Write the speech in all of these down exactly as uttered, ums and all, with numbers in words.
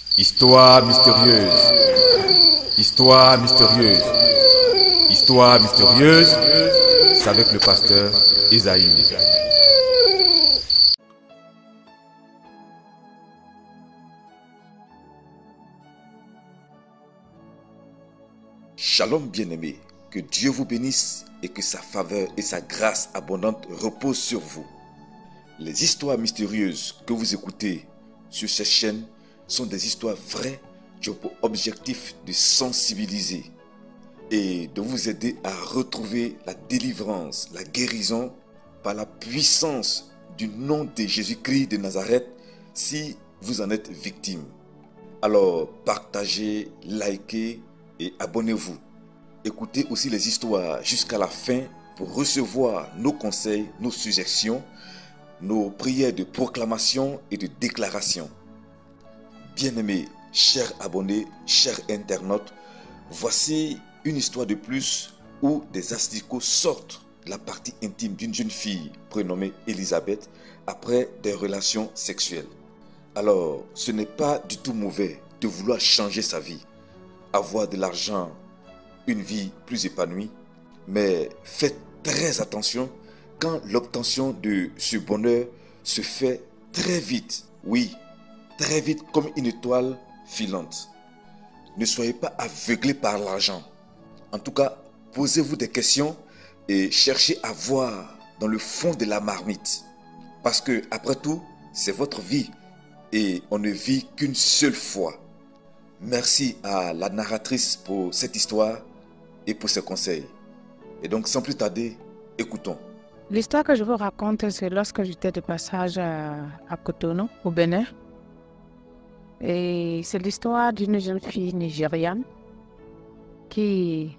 Histoire mystérieuse. Histoire mystérieuse. Histoire mystérieuse. C'est avec le pasteur Esaïe. Shalom bien-aimés, que Dieu vous bénisse et que sa faveur et sa grâce abondante reposent sur vous. Les histoires mystérieuses que vous écoutez sur cette chaîne sont des histoires vraies qui ont pour objectif de sensibiliser et de vous aider à retrouver la délivrance, la guérison par la puissance du nom de Jésus-Christ de Nazareth si vous en êtes victime. Alors partagez, likez et abonnez-vous. Écoutez aussi les histoires jusqu'à la fin pour recevoir nos conseils, nos suggestions, nos prières de proclamation et de déclaration. Bien-aimés, chers abonnés, chers internautes, voici une histoire de plus où des asticots sortent de la partie intime d'une jeune fille prénommée Elisabeth après des relations sexuelles. Alors, ce n'est pas du tout mauvais de vouloir changer sa vie, avoir de l'argent, une vie plus épanouie, mais faites très attention quand l'obtention de ce bonheur se fait très vite, oui, très vite comme une étoile filante. Ne soyez pas aveuglés par l'argent. En tout cas, posez-vous des questions et cherchez à voir dans le fond de la marmite. Parce que, après tout, c'est votre vie et on ne vit qu'une seule fois. Merci à la narratrice pour cette histoire et pour ses conseils. Et donc, sans plus tarder, écoutons. L'histoire que je vous raconte, c'est lorsque j'étais de passage à, à Cotonou, au Bénin. Et c'est l'histoire d'une jeune fille nigériane qui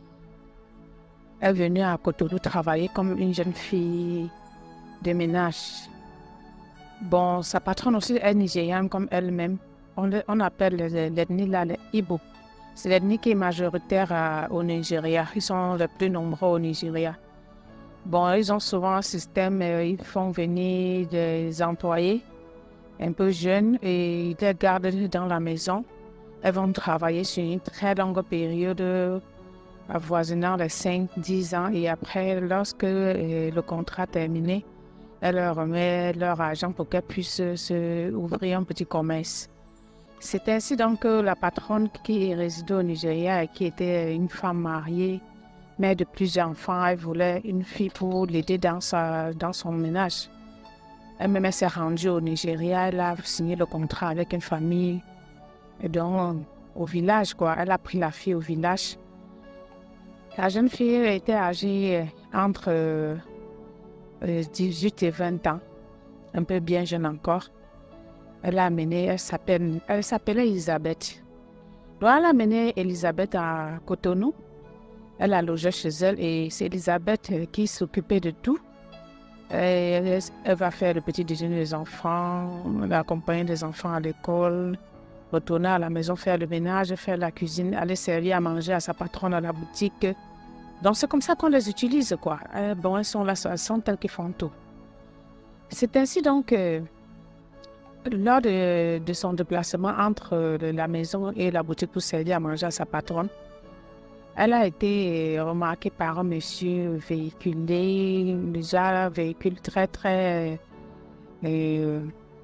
est venue à Cotonou travailler comme une jeune fille de ménage. Bon, sa patronne aussi est nigériane comme elle-même. On, on appelle l'ethnie là les Ibo. C'est l'ethnie qui est majoritaire à, au Nigeria. Ils sont les plus nombreux au Nigeria. Bon, ils ont souvent un système, euh, ils font venir des employés un peu jeunes et ils les gardent dans la maison. Elles vont travailler sur une très longue période, avoisinant les cinq à dix ans. Et après, lorsque euh, le contrat est terminé, elle leur remet leur argent pour qu'elles puissent se ouvrir un petit commerce. C'est ainsi donc que la patronne qui résidait au Nigeria et qui était une femme mariée, mère de plusieurs enfants, elle voulait une fille pour l'aider dans, sa, dans son ménage. Elle-même s'est rendue au Nigeria, elle a signé le contrat avec une famille donc, au village, quoi. Elle a pris la fille au village. La jeune fille était âgée entre euh, dix-huit et vingt ans, un peu bien jeune encore. Elle a amené, elle s'appelle, elle s'appelait Elisabeth. Donc elle a amené Elisabeth à Cotonou. Elle a logé chez elle et c'est Elisabeth qui s'occupait de tout. Elle, elle va faire le petit déjeuner des enfants, accompagner les enfants à l'école, retourner à la maison, faire le ménage, faire la cuisine, aller servir à manger à sa patronne à la boutique. Donc c'est comme ça qu'on les utilise, quoi. Bon, elles sont là, elles sont telles qu'elles font tout. C'est ainsi donc que lors de, de son déplacement entre la maison et la boutique pour servir à manger à sa patronne, elle a été remarquée par un monsieur véhiculé, déjà un véhicule très très euh,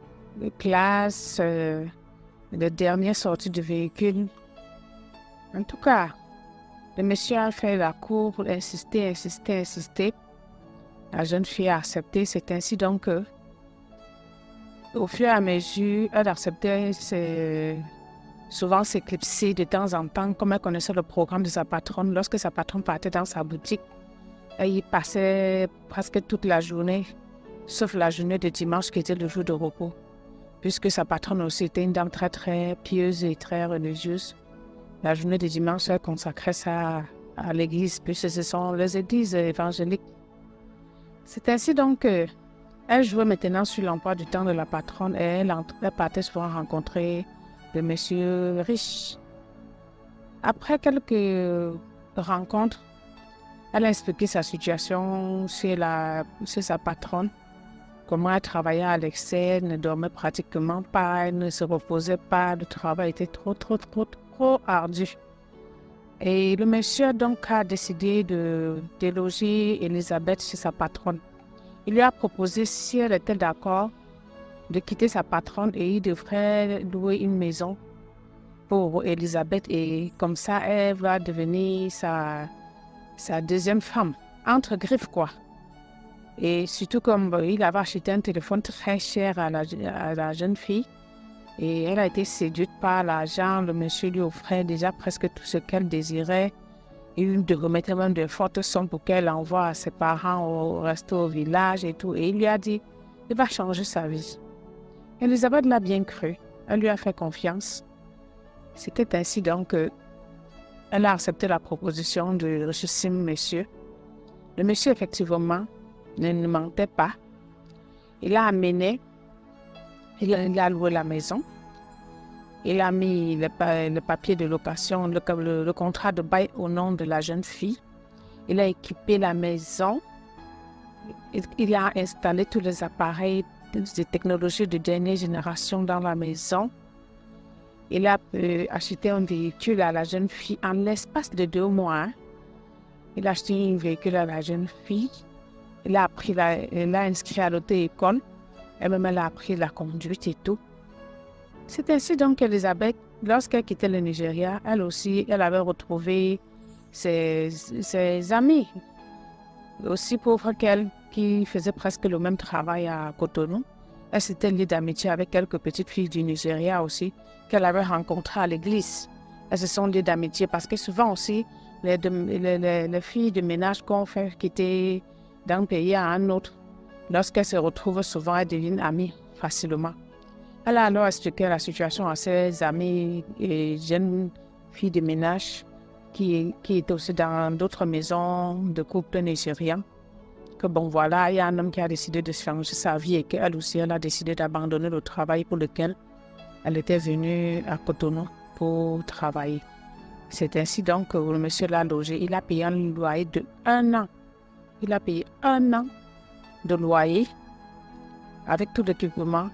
classe, euh, le dernier sorti du véhicule. En tout cas, le monsieur a fait la cour pour insister, insister, insister. La jeune fille a accepté, c'est ainsi donc que au fur et à mesure, elle acceptait ses, souvent s'éclipser de temps en temps, comme elle connaissait le programme de sa patronne. Lorsque sa patronne partait dans sa boutique, elle y passait presque toute la journée, sauf la journée de dimanche qui était le jour de repos. Puisque sa patronne aussi était une dame très très pieuse et très religieuse. La journée de dimanche, elle consacrait ça à l'église, puisque ce sont les églises évangéliques. C'est ainsi donc que elle jouait maintenant sur l'emploi du temps de la patronne et elle, elle partait souvent rencontrer des messieurs riches. Après quelques rencontres, elle a expliqué sa situation chez, la, chez sa patronne. comment elle travaillait à l'excès, ne dormait pratiquement pas, elle ne se reposait pas, le travail était trop, trop, trop, trop ardu. Et le monsieur donc a décidé de déloger Elisabeth chez sa patronne. Il lui a proposé, si elle était d'accord, de quitter sa patronne et il devrait louer une maison pour Elisabeth et comme ça, elle va devenir sa, sa deuxième femme, entre griffes quoi. Et surtout comme euh, il avait acheté un téléphone très cher à la, à la jeune fille et elle a été séduite par l'argent, le monsieur lui offrait déjà presque tout ce qu'elle désirait. Il lui remettait même de fortes sommes pour qu'elle envoie à ses parents au resto au village et tout. Et il lui a dit, il va changer sa vie. Elisabeth l'a bien cru, elle lui a fait confiance. C'était ainsi donc qu'elle a accepté la proposition du richissime monsieur. Le monsieur, effectivement, ne, ne mentait pas. Il a amené, il a, il a loué la maison. Il a mis le, le papier de location, le, le, le contrat de bail au nom de la jeune fille. Il a équipé la maison. Il, il a installé tous les appareils de technologie de dernière génération dans la maison. Il a euh, acheté un véhicule à la jeune fille en l'espace de deux mois. Hein. Il a acheté un véhicule à la jeune fille. Il a appris la, il l'a inscrit à l'auto-école. Elle-même, elle a appris la conduite et tout. C'est ainsi donc qu'Elisabeth, lorsqu'elle quittait le Nigeria, elle aussi, elle avait retrouvé ses, ses amis, aussi pauvres qu'elle, qui faisaient presque le même travail à Cotonou. Elle s'était liée d'amitié avec quelques petites filles du Nigeria aussi, qu'elle avait rencontrées à l'église. Elles se sont liées d'amitié parce que souvent aussi, les, de, les, les, les filles de ménage qu'on fait quitter d'un pays à un autre, lorsqu'elles se retrouvent souvent, elles deviennent amies facilement. Elle a alors expliqué la situation à ses amies et jeunes filles de ménage qui, qui étaient aussi dans d'autres maisons de couples nigériens. Que bon voilà, il y a un homme qui a décidé de changer sa vie et qu'elle aussi, elle a décidé d'abandonner le travail pour lequel elle était venue à Cotonou pour travailler. C'est ainsi donc que le monsieur l'a logé. Il a payé un loyer de un an. Il a payé un an de loyer avec tout l'équipement.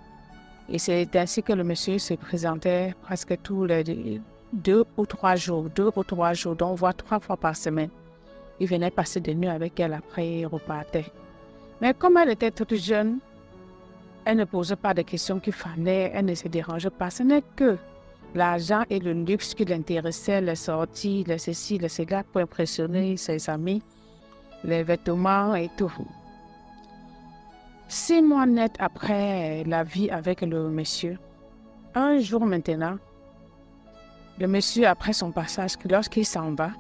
Et c'est ainsi que le monsieur se présentait presque tous les deux ou trois jours, deux ou trois jours, donc voire trois fois par semaine. Il venait passer des nuits avec elle, après il repartait. Mais comme elle était toute jeune, elle ne posait pas de questions qu'il fallait, elle ne se dérangeait pas. Ce n'est que l'argent et le luxe qui l'intéressaient, les sorties, les ceci, les cela, pour impressionner ses amis, les vêtements et tout. Six mois net après la vie avec le monsieur, un jour maintenant, le monsieur, après son passage, lorsqu'il s'en va,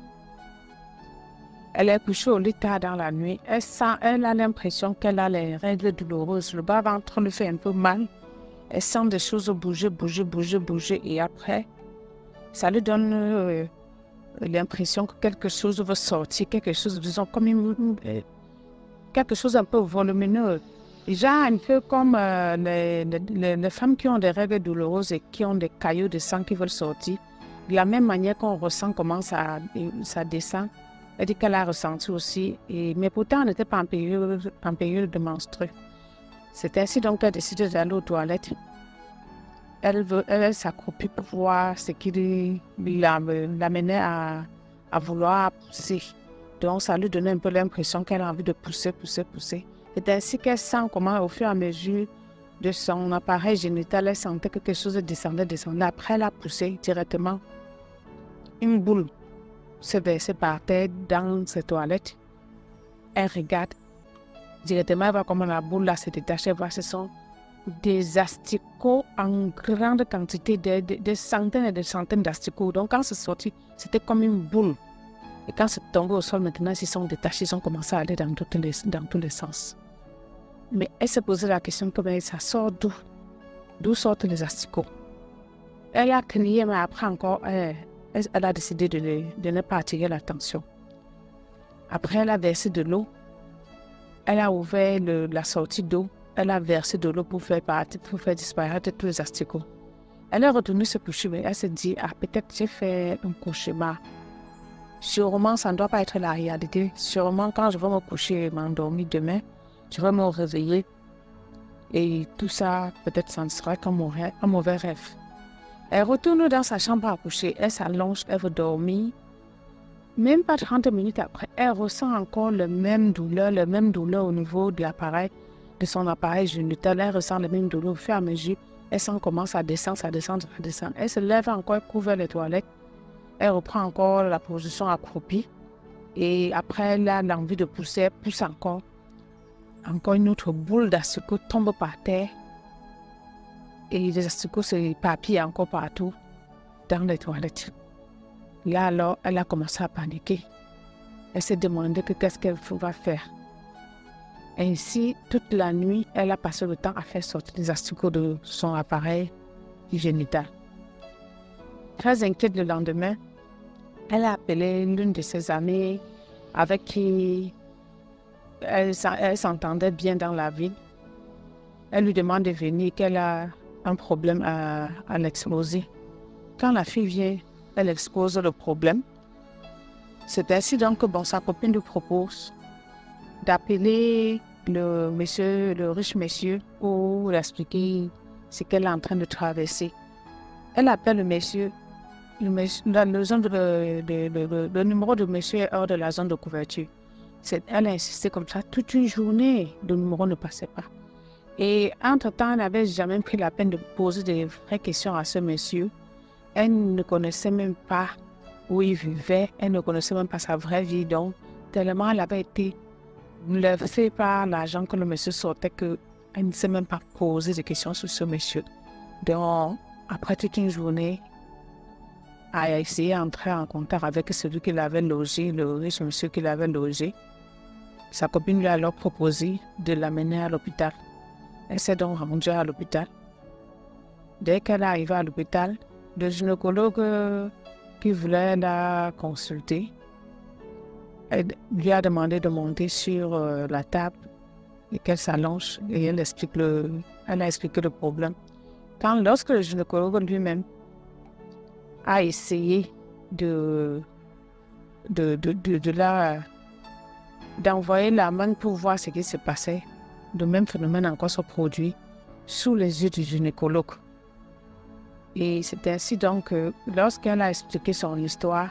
elle est couchée au lit tard dans la nuit. Elle sent, elle a l'impression qu'elle a les règles douloureuses. Le bas-ventre lui fait un peu mal. Elle sent des choses bouger, bouger, bouger, bouger. Et après, ça lui donne euh, l'impression que quelque chose veut sortir, quelque chose, disons, comme une, euh, quelque chose un peu volumineux. Déjà, un peu comme euh, les, les, les femmes qui ont des règles douloureuses et qui ont des caillots de sang qui veulent sortir. De la même manière qu'on ressent comment ça, ça descend. Elle dit qu'elle a ressenti aussi, et, mais pourtant elle n'était pas en période, en période de menstrues. C'est ainsi donc qu'elle décide d'aller aux toilettes. Elle, veut, elle s'accroupit pour voir ce qui l'amenait à, à vouloir pousser. Donc ça lui donnait un peu l'impression qu'elle a envie de pousser, pousser, pousser. C'est ainsi qu'elle sent comment au fur et à mesure de son appareil génital, elle sentait que quelque chose descendait, descendait. Après elle a poussé directement une boule. Se verser par terre dans ses toilettes. Elle regarde. Directement, elle voit comment la boule là se détache. Elle voit que ce sont des asticots en grande quantité, des, des, des centaines et des centaines d'asticots. Donc, quand c'est sorti, c'était comme une boule. Et quand c'est tombé au sol, maintenant, ils sont détachés, ils ont commencé à aller dans, toutes les, dans tous les sens. Mais elle se posait la question comment ça sort d'où? D'où sortent les asticots? Elle a crié, mais après encore, elle, Elle a décidé de ne, de ne pas attirer l'attention. Après, elle a versé de l'eau. Elle a ouvert le, la sortie d'eau. Elle a versé de l'eau pour faire partir, pour faire disparaître tous les asticots. Elle est retournée se coucher, mais elle se dit, ah, peut-être j'ai fait un cauchemar. Sûrement, ça ne doit pas être la réalité. Sûrement, quand je vais me coucher et m'endormir demain, je vais me réveiller Et tout ça, peut-être, ça ne sera qu'un mauvais, un mauvais rêve. Elle retourne dans sa chambre à coucher, elle s'allonge, elle veut dormir. Même pas trente minutes après, elle ressent encore le même douleur, le même douleur au niveau de l'appareil, de son appareil génital. Elle ressent le même douleur au fur et à mesure. Elle sent commence à descendre, ça descend, ça descend. Elle se lève encore, elle couvre les toilettes. Elle reprend encore la position accroupie. Et après, elle a l'envie de pousser, elle pousse encore. Encore une autre boule d'asticot tombe par terre. Et les asticots s'éparpillent encore partout dans les toilettes. Là, alors, elle a commencé à paniquer. Elle s'est demandé que qu'est-ce qu'elle va faire. Ainsi, toute la nuit, elle a passé le temps à faire sortir les asticots de son appareil génital. Très inquiète le lendemain, elle a appelé l'une de ses amies avec qui elle, elle s'entendait bien dans la ville. Elle lui demande de venir, qu'elle a un problème à, à l'exposer. Quand la fille vient, elle expose le problème. C'est ainsi donc que bon, sa copine lui propose d'appeler le monsieur, le riche monsieur, pour lui expliquer ce qu'elle est en train de traverser. Elle appelle le monsieur, le, monsieur, le, le, le, le, le numéro de monsieur est hors de la zone de couverture. Elle a insisté comme ça toute une journée, le numéro ne passait pas. Et entre-temps, elle n'avait jamais pris la peine de poser des vraies questions à ce monsieur. Elle ne connaissait même pas où il vivait, elle ne connaissait même pas sa vraie vie, donc tellement elle avait été bluffée par l'argent que le monsieur sortait qu'elle ne s'est même pas posé de questions sur ce monsieur. Donc, après toute une journée, elle a essayé d'entrer en contact avec celui qui l'avait logé, le riche monsieur qui l'avait logé. Sa copine lui a alors proposé de l'amener à l'hôpital. Elle s'est donc rendue à l'hôpital. Dès qu'elle est arrivée à l'hôpital, le gynécologue euh, qui voulait la consulter, elle lui a demandé de monter sur euh, la table et qu'elle s'allonge et elle, explique le, elle a expliqué le problème. Quand, lorsque le gynécologue lui-même a essayé de, de, de, de, de la, d'envoyer la main pour voir ce qui se passait, le même phénomène encore se produit sous les yeux du gynécologue. Et c'est ainsi donc que lorsqu'elle a expliqué son histoire,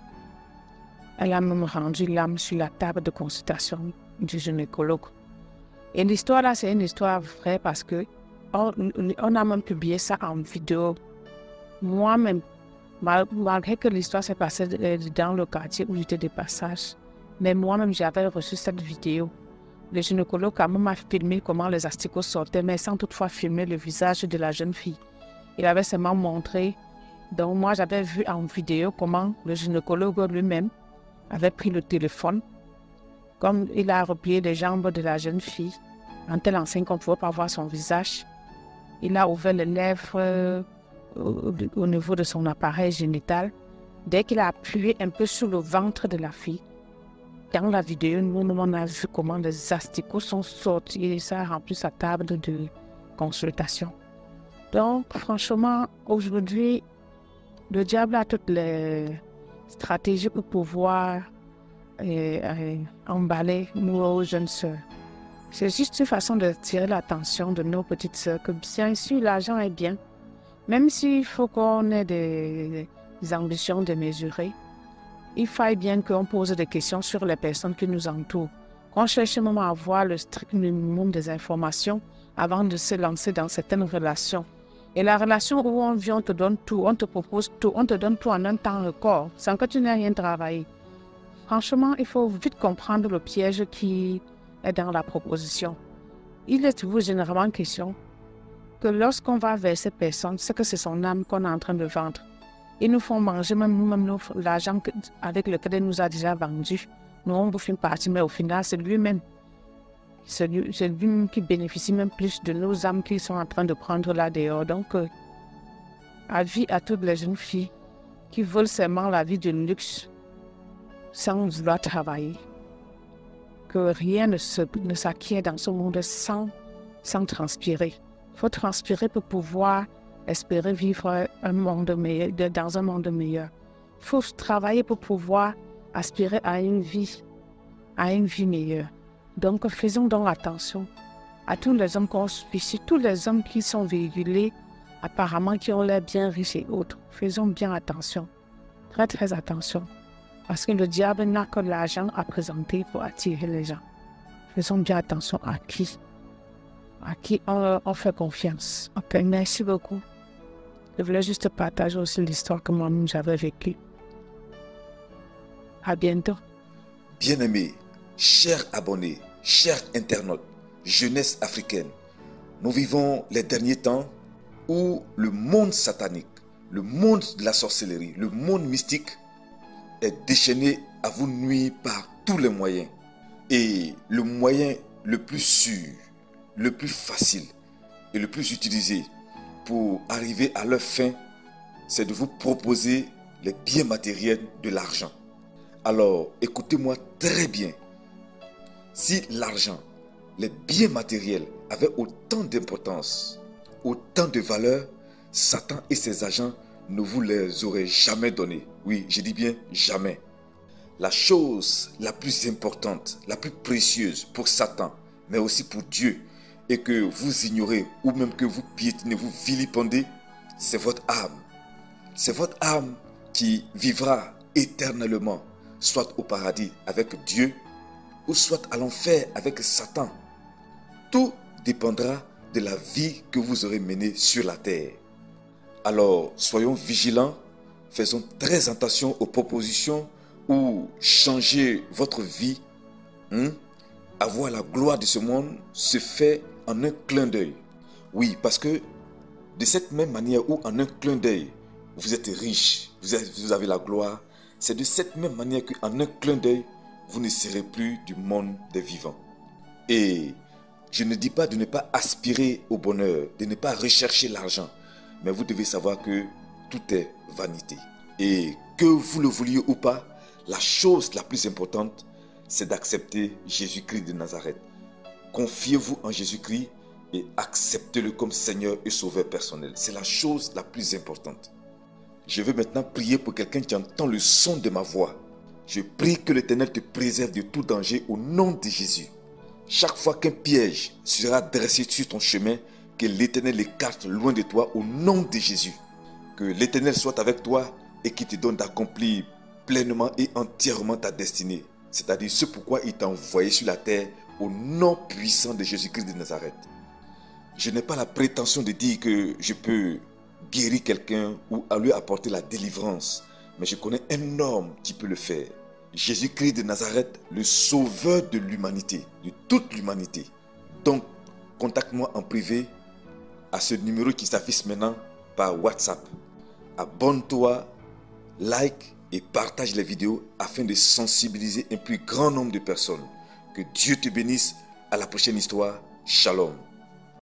elle a même rendu l'âme sur la table de consultation du gynécologue. Et l'histoire là, c'est une histoire vraie parce que on, on a même publié ça en vidéo. Moi-même, mal, malgré que l'histoire s'est passée dans le quartier où j'étais de passage, mais moi-même j'avais reçu cette vidéo. Le gynécologue a même filmé comment les asticots sortaient, mais sans toutefois filmer le visage de la jeune fille. Il avait seulement montré, donc moi j'avais vu en vidéo comment le gynécologue lui-même avait pris le téléphone, comme il a replié les jambes de la jeune fille, en telle enseigne qu'on ne pouvait pas voir son visage. Il a ouvert les lèvres euh, au, au niveau de son appareil génital. Dès qu'il a appuyé un peu sur le ventre de la fille, dans la vidéo, nous, nous on a vu comment les asticots sont sortis et ça a rempli sa table de consultation. Donc, franchement, aujourd'hui, le diable a toutes les stratégies pour pouvoir euh, euh, emballer nos jeunes sœurs. C'est juste une façon de tirer l'attention de nos petites sœurs, que bien sûr, l'argent est bien, même s'il faut qu'on ait des, des ambitions démesurées, il faille bien qu'on pose des questions sur les personnes qui nous entourent, qu'on cherche même à avoir le strict minimum des informations avant de se lancer dans certaines relations. Et la relation où on vient, on te donne tout, on te propose tout, on te donne tout en un temps record, sans que tu n'aies rien travaillé. Franchement, il faut vite comprendre le piège qui est dans la proposition. Il est toujours généralement question que lorsqu'on va vers ces personnes, c'est que c'est son âme qu'on est en train de vendre. Ils nous font manger même nous-mêmes l'argent avec lequel il nous a déjà vendu. Nous, on bouffe une partie, mais au final, c'est lui-même. C'est lui, c'est lui qui bénéficie même plus de nos âmes qu'ils sont en train de prendre là dehors. Donc, euh, avis à toutes les jeunes filles qui veulent seulement la vie de luxe sans vouloir travailler. Que rien ne, se, ne s'acquiert dans ce monde sans, sans transpirer. Il faut transpirer pour pouvoir espérer vivre un monde meilleur, dans un monde meilleur. Il faut travailler pour pouvoir aspirer à une vie, à une vie meilleure. Donc, faisons donc attention à tous les hommes conspicueux, tous les hommes qui sont véhiculés, apparemment qui ont l'air bien riches et autres. Faisons bien attention, très très attention, parce que le diable n'a que l'argent à présenter pour attirer les gens. Faisons bien attention à qui, à qui on, on fait confiance. Ok, merci beaucoup. Je voulais juste partager aussi l'histoire que moi-même j'avais vécue. À bientôt. Bien-aimés, chers abonnés, chers internautes, jeunesse africaine, nous vivons les derniers temps où le monde satanique, le monde de la sorcellerie, le monde mystique est déchaîné à vous nuire par tous les moyens. Et le moyen le plus sûr, le plus facile et le plus utilisé pour arriver à leur fin, c'est de vous proposer les biens matériels de l'argent. Alors, écoutez-moi très bien. Si l'argent, les biens matériels avaient autant d'importance, autant de valeur, Satan et ses agents ne vous les auraient jamais donnés. Oui, je dis bien jamais. La chose la plus importante, la plus précieuse pour Satan, mais aussi pour Dieu, et que vous ignorez ou même que vous piétinez, vous vilipendez, c'est votre âme. C'est votre âme qui vivra éternellement, soit au paradis avec Dieu, ou soit à l'enfer avec Satan. Tout dépendra de la vie que vous aurez menée sur la terre. Alors, soyons vigilants, faisons très attention aux propositions ou changer votre vie. Hein? Avoir la gloire de ce monde se fait en un clin d'œil. Oui, parce que de cette même manière où en un clin d'œil, vous êtes riche, vous avez, vous avez la gloire, c'est de cette même manière qu'en un clin d'œil, vous ne serez plus du monde des vivants. Et je ne dis pas de ne pas aspirer au bonheur, de ne pas rechercher l'argent, mais vous devez savoir que tout est vanité. Et que vous le vouliez ou pas, la chose la plus importante, c'est d'accepter Jésus-Christ de Nazareth. Confiez-vous en Jésus-Christ et acceptez-le comme Seigneur et Sauveur personnel. C'est la chose la plus importante. Je veux maintenant prier pour quelqu'un qui entend le son de ma voix. Je prie que l'Éternel te préserve de tout danger au nom de Jésus. Chaque fois qu'un piège sera dressé sur ton chemin, que l'Éternel l'écarte loin de toi au nom de Jésus. Que l'Éternel soit avec toi et qu'il te donne d'accomplir pleinement et entièrement ta destinée. C'est-à-dire ce pourquoi il t'a envoyé sur la terre au nom puissant de Jésus-Christ de Nazareth. Je n'ai pas la prétention de dire que je peux guérir quelqu'un ou à lui apporter la délivrance, mais je connais un homme qui peut le faire. Jésus-Christ de Nazareth, le sauveur de l'humanité, de toute l'humanité. Donc, contacte-moi en privé à ce numéro qui s'affiche maintenant par WhatsApp. Abonne-toi, like et partage les vidéos afin de sensibiliser un plus grand nombre de personnes. Que Dieu te bénisse. À la prochaine histoire. Shalom.